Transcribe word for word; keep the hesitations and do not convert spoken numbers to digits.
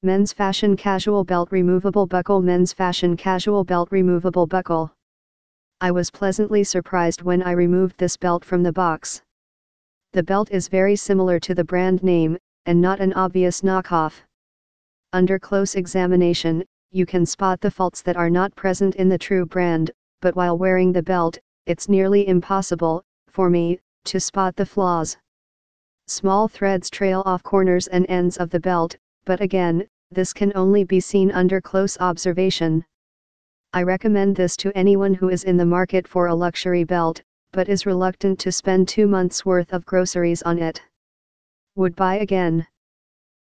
Men's Fashion Casual Belt Removable Buckle. Men's Fashion Casual Belt Removable Buckle. I was pleasantly surprised when I removed this belt from the box. The belt is very similar to the brand name, and not an obvious knockoff. Under close examination, you can spot the faults that are not present in the true brand, but while wearing the belt, it's nearly impossible, for me, to spot the flaws. Small threads trail off corners and ends of the belt, but again, this can only be seen under close observation. I recommend this to anyone who is in the market for a luxury belt, but is reluctant to spend two months' worth of groceries on it. Would buy again.